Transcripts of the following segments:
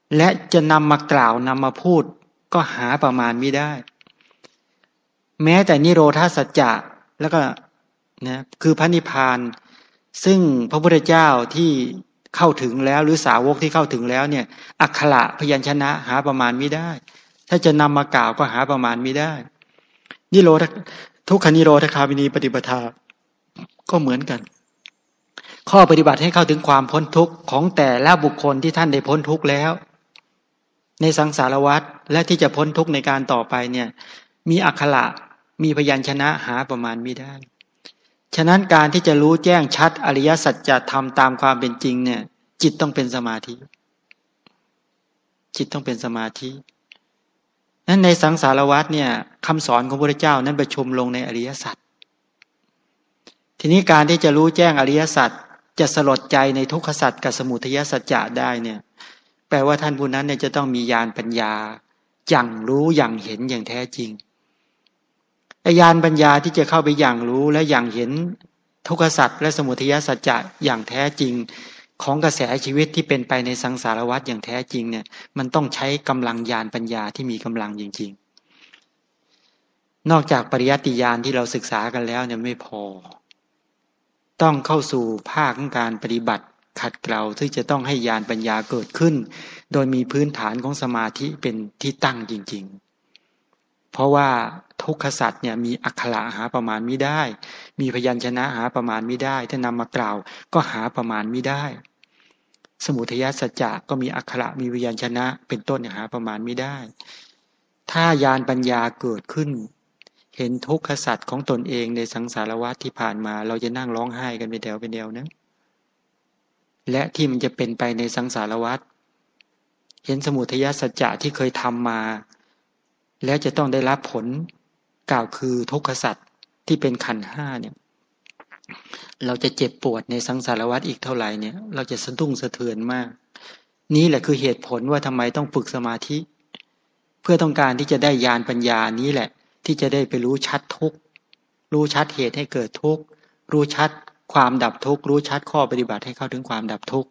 และจะนำมากล่าวนำมาพูดก็หาประมาณไม่ได้แม้แต่นิโรธาสัจจะแล้วก็นะคือพระนิพพานซึ่งพระพุทธเจ้าที่เข้าถึงแล้วหรือสาวกที่เข้าถึงแล้วเนี่ยอักขระพยัญชนะหาประมาณไม่ได้ถ้าจะนำมากล่าวก็หาประมาณไม่ได้นิโรธทุกขนิโรธคามินีปฏิปทาก็เหมือนกันข้อปฏิบัติให้เข้าถึงความพ้นทุกข์ของแต่ละบุคคลที่ท่านได้พ้นทุกข์แล้วในสังสารวัฏและที่จะพ้นทุกข์ในการต่อไปเนี่ยมีอักขระมีพยัญชนะหาประมาณไม่ได้ฉะนั้นการที่จะรู้แจ้งชัดอริยสัจธรรมตามความเป็นจริงเนี่ยจิตต้องเป็นสมาธิจิตต้องเป็นสมาธินั้นในสังสารวัฏเนี่ยคำสอนของพระพุทธเจ้านั้นประชุมลงในอริยสัจทีนี้การที่จะรู้แจ้งอริยสัจจะสลดใจในทุกขสัจกับสมุทัยสัจจะได้เนี่ยแปลว่าท่านผู้นั้นเนี่ยจะต้องมีญาณปัญญาอย่างรู้อย่างเห็นอย่างแท้จริงญาณปัญญาที่จะเข้าไปอย่างรู้และอย่างเห็นทุกขสัจและสมุทัยสัจจะอย่างแท้จริงของกระแสชีวิตที่เป็นไปในสังสารวัฏอย่างแท้จริงเนี่ยมันต้องใช้กำลังญาณปัญญาที่มีกำลังจริงๆนอกจากปริยัติญาณที่เราศึกษากันแล้วเนี่ยไม่พอต้องเข้าสู่ภาคของการปฏิบัติขัดเกลาที่จะต้องให้ญาณปัญญาเกิดขึ้นโดยมีพื้นฐานของสมาธิเป็นที่ตั้งจริงๆเพราะว่าทุกขสัจเนี่ยมีอักขระหาประมาณไม่ได้มีพยัญชนะหาประมาณไม่ได้ถ้านำมากล่าวก็หาประมาณไม่ได้สมุทัยสัจจะก็มีอักขระมีพยัญชนะเป็นต้นหาประมาณไม่ได้ถ้าญาณปัญญาเกิดขึ้นเห็นทุกขสัจของตนเองในสังสารวัฏที่ผ่านมาเราจะนั่งร้องไห้กันเป็นเดียวนะและที่มันจะเป็นไปในสังสารวัฏเห็นสมุทัยสัจจะที่เคยทำมาแล้วจะต้องได้รับผลกล่าวคือทุกขสัจที่เป็นขันธ์ห้าเนี่ยเราจะเจ็บปวดในสังสารวัฏอีกเท่าไหร่เนี่ยเราจะสะดุ้งสะเทือนมากนี่แหละคือเหตุผลว่าทำไมต้องฝึกสมาธิเพื่อต้องการที่จะได้ญาณปัญญานี้แหละที่จะได้ไปรู้ชัดทุกข์รู้ชัดเหตุให้เกิดทุกข์รู้ชัดความดับทุกข์รู้ชัดข้อปฏิบัติให้เข้าถึงความดับทุกข์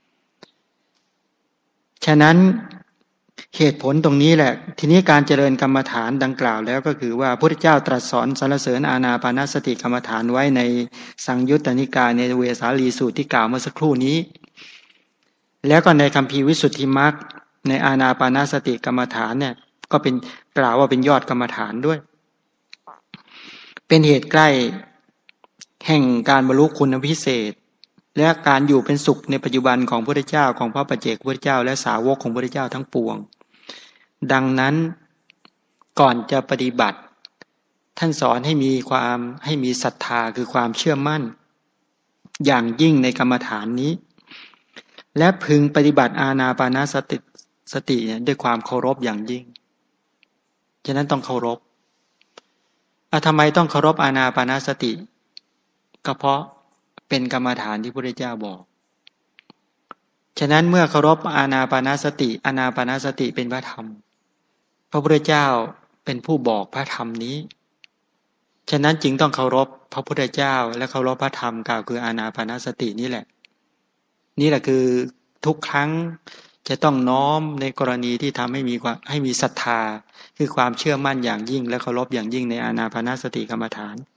ฉะนั้นเหตุผลตรงนี้แหละทีนี้การเจริญกรรมฐานดังกล่าวแล้วก็คือว่าพระพุทธเจ้าตรัสสอนสรรเสริญอานาปานสติกรรมฐานไว้ในสังยุตตนิกายในเวสาลีสูตรที่กล่าวเมื่อสักครู่นี้แล้วก็ในคัมภีร์วิสุทธิมรรคในอานาปานสติกรรมฐานเนี่ยก็เป็นกล่าวว่าเป็นยอดกรรมฐานด้วยเป็นเหตุใกล้แห่งการบรรลุคุณพิเศษและการอยู่เป็นสุขในปัจจุบันของพระพุทธเจ้าของพระปัจเจกพุทธเจ้าและสาวกของพระพุทธเจ้าทั้งปวงดังนั้นก่อนจะปฏิบัติท่านสอนให้มีศรัทธาคือความเชื่อมั่นอย่างยิ่งในกรรมฐานนี้และพึงปฏิบัติอานาปานสติด้วยความเคารพอย่างยิ่งฉะนั้นต้องเคารพทำไมต้องเคารพอานาปานสติก็เพราะเป็นกรรมฐานที่พระพุทธเจ้าบอกฉะนั้นเมื่อเคารพอานาปานสติอานาปานสติเป็นพระธรรมพระพุทธเจ้าเป็นผู้บอกพระธรรมนี้ฉะนั้นจึงต้องเคารพพระพุทธเจ้าและเคารพพระธรรมกล่าวคืออานาปานสตินี่แหละคือทุกครั้งจะต้องน้อมในกรณีที่ทำให้มีศรัทธาคือความเชื่อมั่นอย่างยิ่งและเคารพอย่างยิ่งในอานาปานสติกรรมฐาน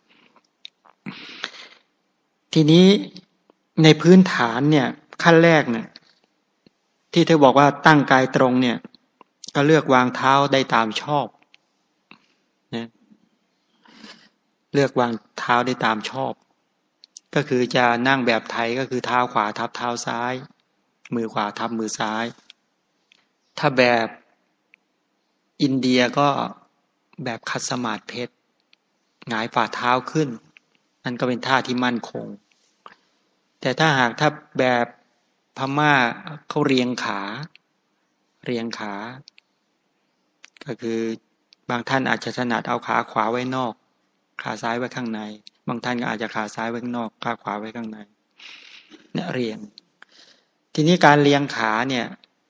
ทีนี้ในพื้นฐานเนี่ยขั้นแรกเนี่ยที่เธอบอกว่าตั้งกายตรงเนี่ยก็เลือกวางเท้าได้ตามชอบนะเลือกวางเท้าได้ตามชอบก็คือจะนั่งแบบไทยก็คือเท้าขวาทับเท้าซ้ายมือขวาทับมือซ้ายถ้าแบบอินเดียก็แบบคัดสมาธิเพชรหงายฝ่าเท้าขึ้นนั่นก็เป็นท่าที่มั่นคงแต่ถ้าแบบพม่าเขาเรียงขาก็คือบางท่านอาจจะถนัดเอาขาขวาไว้นอกขาซ้ายไว้ข้างในบางท่านก็อาจจะขาซ้ายไว้ข้างนอกขาขวาไว้ข้างในเนี่ยเรียงทีนี้การเรียงขาเนี่ย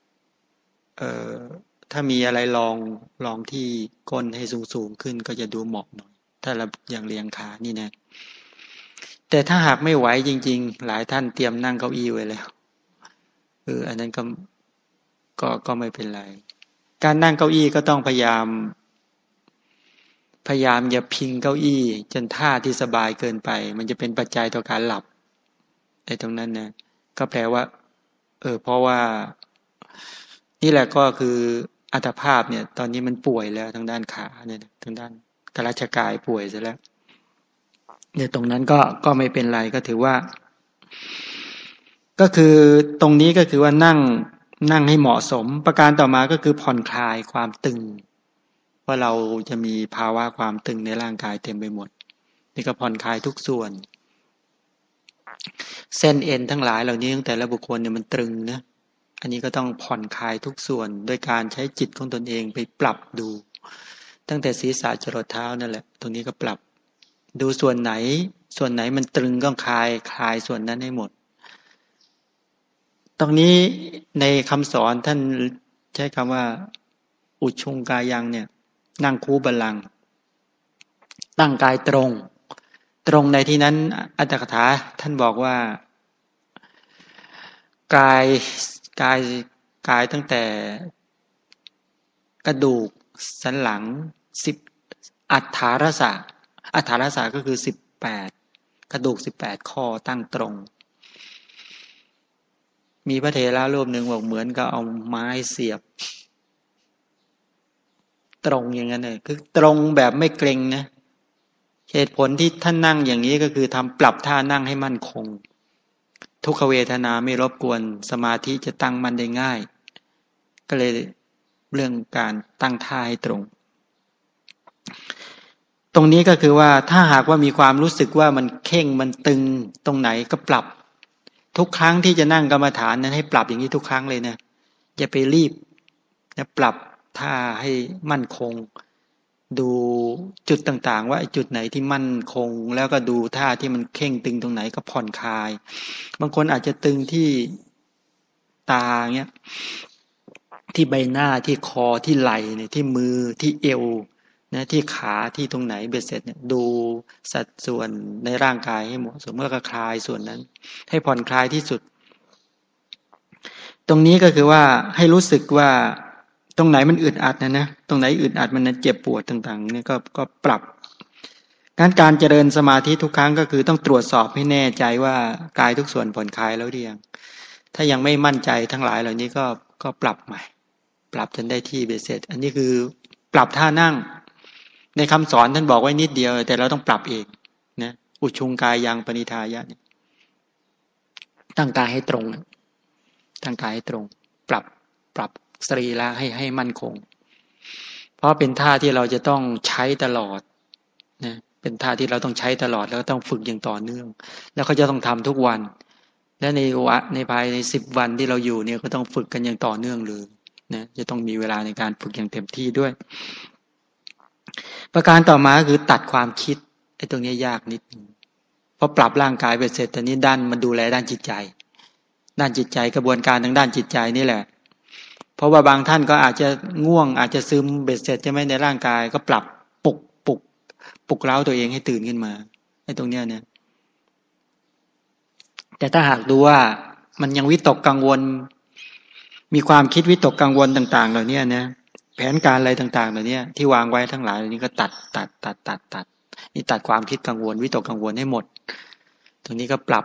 ถ้ามีอะไรลองที่ก้นให้สูงขึ้นก็จะดูเหมาะหน่อยถ้าเราอย่างเรียงขานี่นะแต่ถ้าหากไม่ไหวจริงๆหลายท่านเตรียมนั่งเก้าอี้ไว้แล้วอันนั้นก็ไม่เป็นไรการนั่งเก้าอี้ก็ต้องพยายามอย่าพิงเก้าอี้จนท่าที่สบายเกินไปมันจะเป็นปัจจัยต่อการหลับไอ้ตรงนั้นนะก็แปลว่าเพราะว่านี่แหละก็คืออัตภาพเนี่ยตอนนี้มันป่วยแล้วทางด้านขาเนี่ยทางด้านกราชกายป่วยซะแล้วเนี่ยตรงนั้นก็ไม่เป็นไรก็ถือว่าก็คือตรงนี้ก็คือว่านั่งให้เหมาะสมประการต่อมาก็คือผ่อนคลายความตึงว่าเราจะมีภาวะความตึงในร่างกายเต็มไปหมดนี่ก็ผ่อนคลายทุกส่วนเส้นเอ็นทั้งหลายเหล่านี้ตั้งแต่ละบุคคลเนี่ยมันตรึงนะอันนี้ก็ต้องผ่อนคลายทุกส่วนโดยการใช้จิตของตนเองไปปรับดูตั้งแต่ศีรษะจรดเท้านั่นแหละตรงนี้ก็ปรับดูส่วนไหนมันตรึงก็คลายส่วนนั้นให้หมดตรงนี้ในคำสอนท่านใช้คำว่าอุชุงกายังเนี่ยนั่งคูบัลลังก์ตั้งกายตรงในที่นั้นอัตถกถาท่านบอกว่ากายตั้งแต่กระดูกสันหลัง10อัฏฐารสะก็คือ18กระดูก18ข้อตั้งตรงมีพระเถระรูปหนึ่งบอกเหมือนกับเอาไม้เสียบตรงอย่างนั้นเลยคือตรงแบบไม่เกร็งนะเหตุผลที่ท่านนั่งอย่างนี้ก็คือทำปรับท่านั่งให้มั่นคงทุกขเวทนาไม่รบกวนสมาธิจะตั้งมั่นได้ง่ายก็เลยเรื่องการตั้งท่าให้ตรงนี้ก็คือว่าถ้าหากว่ามีความรู้สึกว่ามันเข่งมันตึงตรงไหนก็ปรับทุกครั้งที่จะนั่งกรรมฐานนั้นให้ปรับอย่างนี้ทุกครั้งเลยนะอย่าไปรีบนะปรับท่าให้มั่นคงดูจุดต่างๆว่าจุดไหนที่มั่นคงแล้วก็ดูท่าที่มันเข่งตึงตรงไหนก็ผ่อนคลายบางคนอาจจะตึงที่ตาเงี้ยที่ใบหน้าที่คอที่ไหล่เนี่ยที่มือที่เอวนะที่ขาที่ตรงไหนเบ็ดเสร็จเนี่ยดูสัดส่วนในร่างกายให้เหมาะสมเมื่อก็คลายส่วนนั้นให้ผ่อนคลายที่สุดตรงนี้ก็คือว่าให้รู้สึกว่าตรงไหนมันอึดอัดนะตรงไหนอึดอัดมันเจ็บปวดต่างๆเนี่ยก็ปรับการเจริญสมาธิทุกครั้งก็คือต้องตรวจสอบให้แน่ใจว่ากายทุกส่วนผ่อนคลายแล้วหรือยังถ้ายังไม่มั่นใจทั้งหลายเหล่านี้ก็ปรับใหม่ปรับจนได้ที่เบ็ดเสร็จอันนี้คือปรับท่านั่งในคำสอนท่านบอกไว้นิดเดียวแต่เราต้องปรับเองนะอุชุงกายยังปณิธายะเนี่ยตั้งกายให้ตรงปรับสรีระให้มั่นคงเพราะเป็นท่าที่เราจะต้องใช้ตลอดนะเป็นท่าที่เราต้องใช้ตลอดแล้วก็ต้องฝึกอย่างต่อเนื่องแล้วก็จะต้องทำทุกวันและในภายใน10 วันที่เราอยู่เนี่ยก็ต้องฝึกกันอย่างต่อเนื่องเลยนะจะต้องมีเวลาในการฝึกอย่างเต็มที่ด้วยประการต่อมาคือตัดความคิดไอ้ตรงนี้ยากนิดนึงเพราะปรับร่างกายไปเสร็จตอนนี้ด้านมันดูแลด้านจิตใจกระบวนการทางด้านจิตใจนี่แหละเพราะว่าบางท่านก็อาจจะง่วงอาจจะซึมเบ็ดเสร็จใช่ไหมในร่างกายก็ปรับปลุกเร้าตัวเองให้ตื่นขึ้นมาไอ้ตรงเนี้ยเนี่ยแต่ถ้าหากดูว่ามันยังวิตกกังวลมีความคิดวิตกกังวลต่างๆเหล่านี้นะแผนการอะไรต่างๆเหล่านี้ที่วางไว้ทั้งหลายเหล่านี้ก็ตัดนี่ตัดความคิดกังวลวิตกกังวลให้หมดตรงนี้ก็ปรับ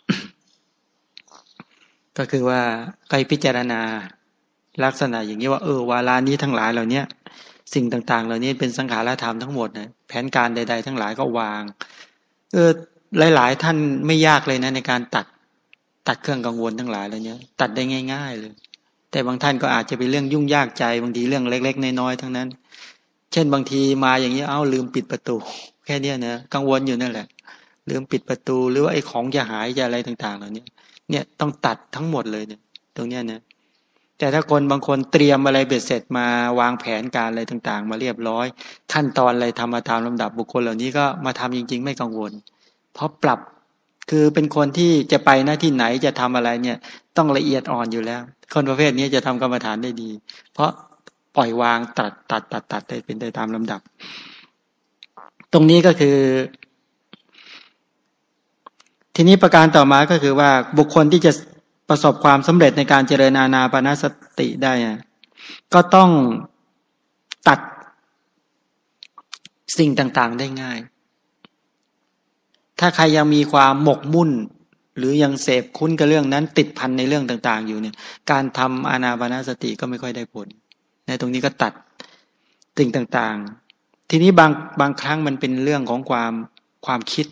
ก็คือว่าใครพิจารณาลักษณะอย่างนี้ว่าวาลานี้ทั้งหลายเหล่านี้สิ่งต่างๆเหล่านี้เป็นสังขารธรรมทั้งหมดนะแผนการใดๆทั้งหลายก็วางหลายๆท่านไม่ยากเลยนะในการตัดเครื่องกังวลทั้งหลายเหล่านี้ตัดได้ง่ายๆเลยแต่บางท่านก็อาจจะเป็นเรื่องยุ่งยากใจบางทีเรื่องเล็กๆน้อยๆทั้งนั้นเช่นบางทีมาอย่างนี้ลืมปิดประตูแค่นี้นะกังวลอยู่นั่นแหละลืมปิดประตูหรือว่าไอ้ของจะหายจะอะไรต่างๆเหล่านี้เนี่ยต้องตัดทั้งหมดเลยเนี่ยตรงเนี้ยนะแต่ถ้าคนบางคนเตรียมอะไรเบ็ดเสร็จมาวางแผนการอะไรต่างๆมาเรียบร้อยขั้นตอนอะไรทำมาตามลำดับบุคคลเหล่านี้ก็มาทำจริงๆไม่กังวลเพราะปรับคือเป็นคนที่จะไปหน้าที่ไหนจะทำอะไรเนี่ยต้องละเอียดอ่อนอยู่แล้วคนประเภทนี้จะทำกรรมฐานได้ดีเพราะปล่อยวางตัดได้เป็นไปตามลำดับตรงนี้ก็คือทีนี้ประการต่อมาก็คือว่าบุคคลที่จะปประสบความสำเร็จในการเจริญอานาปานสติได้ก็ต้องตัดสิ่งต่างๆได้ง่ายถ้าใครยังมีความหมกมุ่นหรือยังเสพคุ้นกับเรื่องนั้นติดพันในเรื่องต่างๆอยู่เนี่ยการทำอานาปานสติก็ไม่ค่อยได้ผลในตรงนี้ก็ตัดสิ่งต่างๆทีนี้บางครั้งมันเป็นเรื่องของความคิด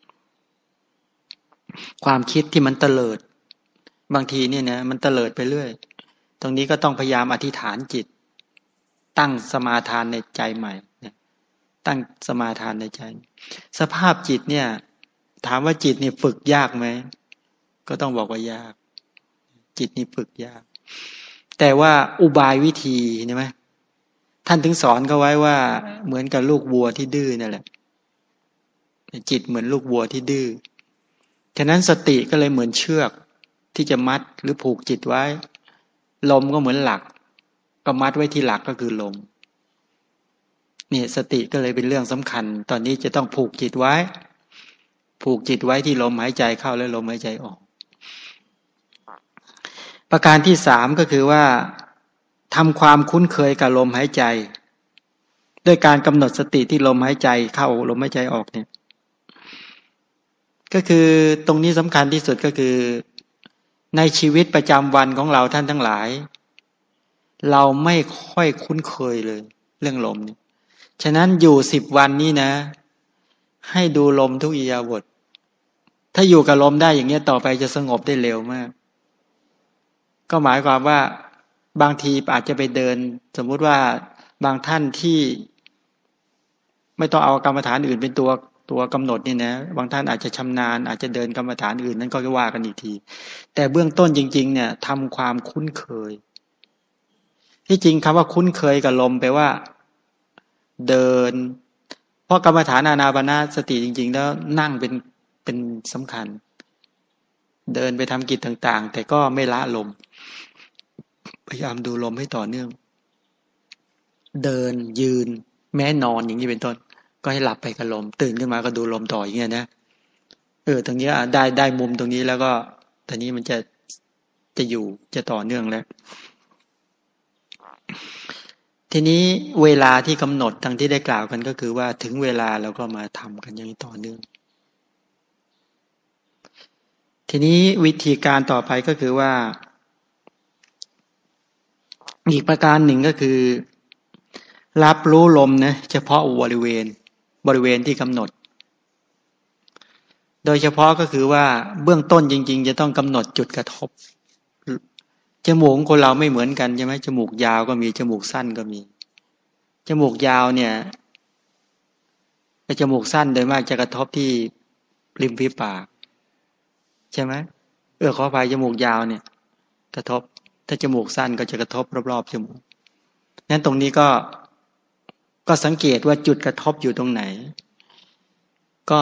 ที่มันเตลิดบางทีเนี่ยนะมันเตลิดไปเรื่อยตรงนี้ก็ต้องพยายามอธิษฐานจิตตั้งสมาทานในใจใหม่ตั้งสมาทานในใจสภาพจิตเนี่ยถามว่าจิตนี่ฝึกยากไหมก็ต้องบอกว่ายากจิตนี่ฝึกยากแต่ว่าอุบายวิธีใช่ไหมท่านถึงสอนเขาไว้ว่าเหมือนกับลูกวัวที่ดื้อนั่นแหละจิตเหมือนลูกวัวที่ดื้อฉะนั้นสติก็เลยเหมือนเชือกที่จะมัดหรือผูกจิตไว้ลมก็เหมือนหลักก็มัดไว้ที่หลักก็คือลมนี่สติก็เลยเป็นเรื่องสำคัญตอนนี้จะต้องผูกจิตไว้ที่ลมหายใจเข้าและลมหายใจออกประการที่สามก็คือว่าทำความคุ้นเคยกับลมหายใจด้วยการกำหนดสติที่ลมหายใจเข้าลมหายใจออกเนี่ยก็คือตรงนี้สำคัญที่สุดก็คือในชีวิตประจำวันของเราท่านทั้งหลายเราไม่ค่อยคุ้นเคยเลยเรื่องลมเนี่ยฉะนั้นอยู่10 วันนี้นะให้ดูลมทุกอิริยาบถถ้าอยู่กับลมได้อย่างเงี้ยต่อไปจะสงบได้เร็วมากก็หมายความว่าบางทีอาจจะไปเดินสมมุติว่าบางท่านที่ไม่ต้องเอากรรมฐานอื่นเป็นตัวกำหนดนี่นะบางท่านอาจจะชำนาญอาจจะเดินกรรมฐานอื่นนั้นก็ว่ากันอีกทีแต่เบื้องต้นจริงๆเนี่ยทำความคุ้นเคยที่จริงคำว่าคุ้นเคยกับลมแปลว่าเดินเพราะกรรมฐานอานาปานสติจริงๆแล้วนั่งเป็นสำคัญเดินไปทำกิจต่างๆแต่ก็ไม่ละลมพยายามดูลมให้ต่อเนื่องเดินยืนแม้นอนอย่างนี้เป็นต้นก็ให้หลับไปกับลมตื่นขึ้นมาก็ดูลมต่ออย่างเงี้ยนะตรงนี้ได้มุมตรงนี้แล้วก็ตอนนี้มันจะอยู่จะต่อเนื่องแล้วทีนี้เวลาที่กำหนดทั้งที่ได้กล่าวกันก็คือว่าถึงเวลาเราก็มาทำกันอย่างต่อเนื่องทีนี้วิธีการต่อไปก็คือว่าอีกประการหนึ่งก็คือรับรู้ลมนะเฉพาะบริเวณที่กำหนดโดยเฉพาะก็คือว่าเบื้องต้นจริงๆจะต้องกำหนดจุดกระทบจมูกของคนเราไม่เหมือนกันใช่ไหมจมูกยาวก็มีจมูกสั้นก็มีจมูกยาวเนี่ยจมูกสั้นโดยมากจะกระทบที่ริมฝีปากใช่ไหมขออภัยจมูกยาวเนี่ยกระทบถ้าจมูกสั้นก็จะกระทบรอบๆจมูกนั้นตรงนี้ก็สังเกตว่าจุดกระทบอยู่ตรงไหนก็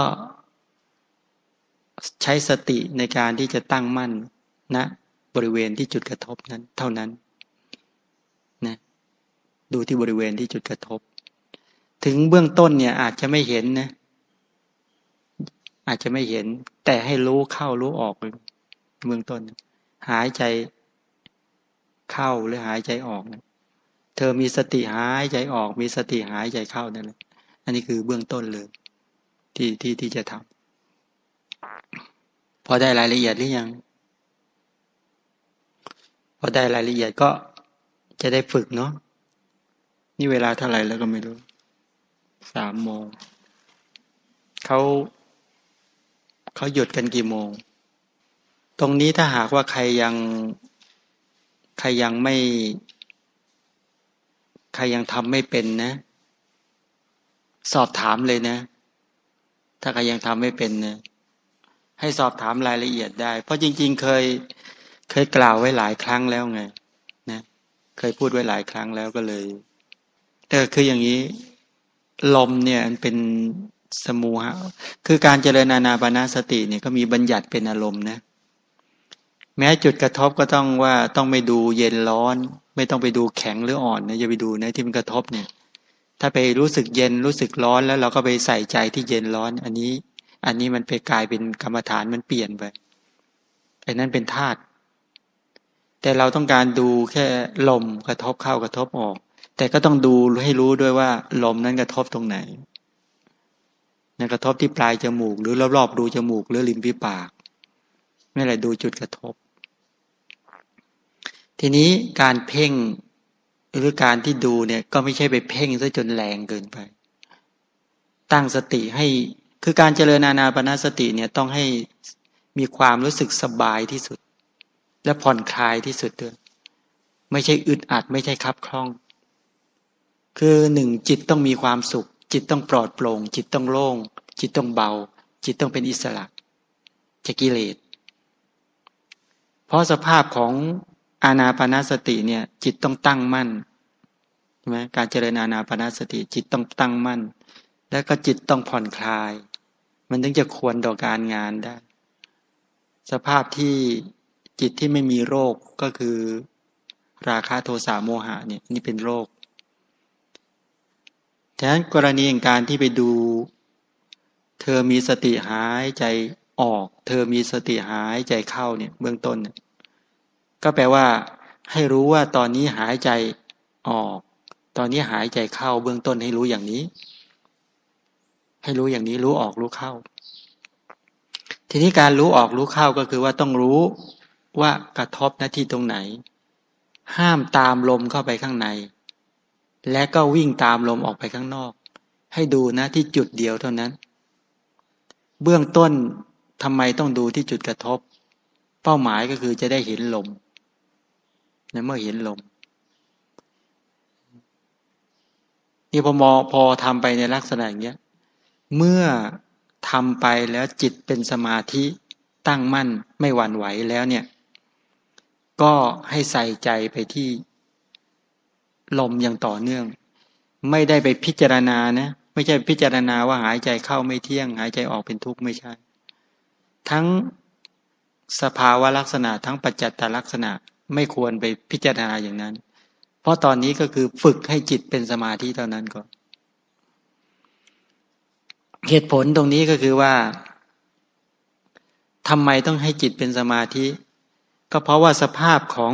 ใช้สติในการที่จะตั้งมั่นนะบริเวณที่จุดกระทบนั้นเท่านั้นนะดูที่บริเวณที่จุดกระทบถึงเบื้องต้นเนี่ยอาจจะไม่เห็นนะอาจจะไม่เห็นแต่ให้รู้เข้ารู้ออกเบื้องต้นหายใจเข้าหรือหายใจออกนะเธอมีสติหายใจออกมีสติหายใจเข้านั่นแหละอันนี้คือเบื้องต้นเลยที่จะทำพอได้รายละเอียดหรือยังพอได้รายละเอียดก็จะได้ฝึกเนาะนี่เวลาเท่าไหร่แล้วก็ไม่รู้3 โมงเขาหยุดกันกี่โมงตรงนี้ถ้าหากว่าใครยังทำไม่เป็นนะสอบถามเลยนะถ้าใครยังทำไม่เป็นนะให้สอบถามรายละเอียดได้เพราะจริงๆเคยกล่าวไว้หลายครั้งแล้วไงนะเคยพูดไว้หลายครั้งแล้วก็เลยคืออย่างนี้ลมเนี่ยเป็นสมูหะคือการเจริญอานาปานสติเนี่ยก็มีบัญญัติเป็นอารมณ์นะแม้จุดกระทบก็ต้องไม่ดูเย็นร้อนไม่ต้องไปดูแข็งหรืออ่อนนะอย่าไปดูนะที่มันกระทบเนี่ยถ้าไปรู้สึกเย็นรู้สึกร้อนแล้วเราก็ไปใส่ใจที่เย็นร้อนอันนี้มันไปกลายเป็นกรรมฐานมันเปลี่ยนไปไอ้นั้นเป็นธาตุแต่เราต้องการดูแค่ลมกระทบเข้ากระทบออกแต่ก็ต้องดูให้รู้ด้วยว่าลมนั้นกระทบตรงไหนกระทบที่ปลายจมูกหรือรอบๆรูจมูกหรือริมฝีปากนี่แหละดูจุดกระทบทีนี้การเพ่งหรือการที่ดูเนี่ยก็ไม่ใช่ไปเพ่งซะจนแรงเกินไปตั้งสติให้คือการเจริญอานาปานสติเนี่ยต้องให้มีความรู้สึกสบายที่สุดและผ่อนคลายที่สุดด้วยไม่ใช่อึดอัดไม่ใช่คับคล่องคือหนึ่งจิตต้องมีความสุขจิตต้องปลอดโปร่งจิตต้องโล่งจิตต้องเบาจิตต้องเป็นอิสระจากกิเลสเพราะสภาพของอานาปานสติเนี่ยจิตต้องตั้งมั่นใช่ไหมการเจริญอานาปานสติจิตต้องตั้งมั่นแล้วก็จิตต้องผ่อนคลายมันถึงจะควรต่อการงานได้สภาพที่จิตที่ไม่มีโรคก็คือราคะโทสะโมหะเนี่ยนี่เป็นโรคฉะนั้นกรณีอย่างการที่ไปดูเธอมีสติหายใจออกเธอมีสติหายใจเข้าเนี่ยเบื้องต้นเนี่ยก็แปลว่าให้รู้ว่าตอนนี้หายใจออกตอนนี้หายใจเข้าเบื้องต้นให้รู้อย่างนี้ให้รู้อย่างนี้รู้ออกรู้เข้าทีนี้การรู้ออกรู้เข้าก็คือว่าต้องรู้ว่ากระทบหน้าที่ตรงไหนห้ามตามลมเข้าไปข้างในและก็วิ่งตามลมออกไปข้างนอกให้ดูนะที่จุดเดียวเท่านั้นเบื้องต้นทำไมต้องดูที่จุดกระทบเป้าหมายก็คือจะได้เห็นลมในเมื่อเห็นลมนี่พอทำไปในลักษณะอย่างเงี้ยเมื่อทำไปแล้วจิตเป็นสมาธิตั้งมั่นไม่หวั่นไหวแล้วเนี่ยก็ให้ใส่ใจไปที่ลมอย่างต่อเนื่องไม่ได้ไปพิจารณานะไม่ใช่พิจารณาว่าหายใจเข้าไม่เที่ยงหายใจออกเป็นทุกข์ไม่ใช่ทั้งสภาวะลักษณะทั้งปัจจัตตลักษณะไม่ควรไปพิจารณาอย่างนั้นเพราะตอนนี้ก็คือฝึกให้จิตเป็นสมาธิเท่านั้นก่อนเหตุผลตรงนี้ก็คือว่าทำไมต้องให้จิตเป็นสมาธิก็เพราะว่าสภาพของ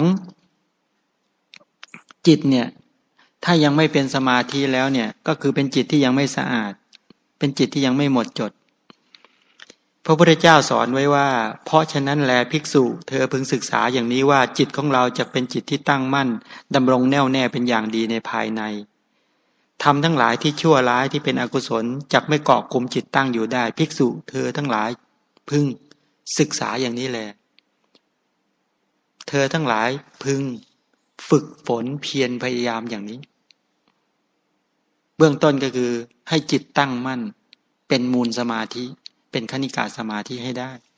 จิตเนี่ยถ้ายังไม่เป็นสมาธิแล้วเนี่ยก็คือเป็นจิตที่ยังไม่สะอาดเป็นจิตที่ยังไม่หมดจดพระพุทธเจ้าสอนไว้ว่าเพราะฉะนั้นแลภิกษุเธอพึงศึกษาอย่างนี้ว่าจิตของเราจะเป็นจิตที่ตั้งมั่นดำรงแน่วแน่เป็นอย่างดีในภายในทำทั้งหลายที่ชั่วร้ายที่เป็นอกุศลจักไม่เกาะกลุ่มจิตตั้งอยู่ได้ภิกษุเธอทั้งหลายพึงศึกษาอย่างนี้แลเธอทั้งหลายพึงฝึกฝนเพียรพยายามอย่างนี้เบื้องต้นก็คือให้จิตตั้งมั่นเป็นมูลสมาธิเป็นคณิกาสมาธิให้ได้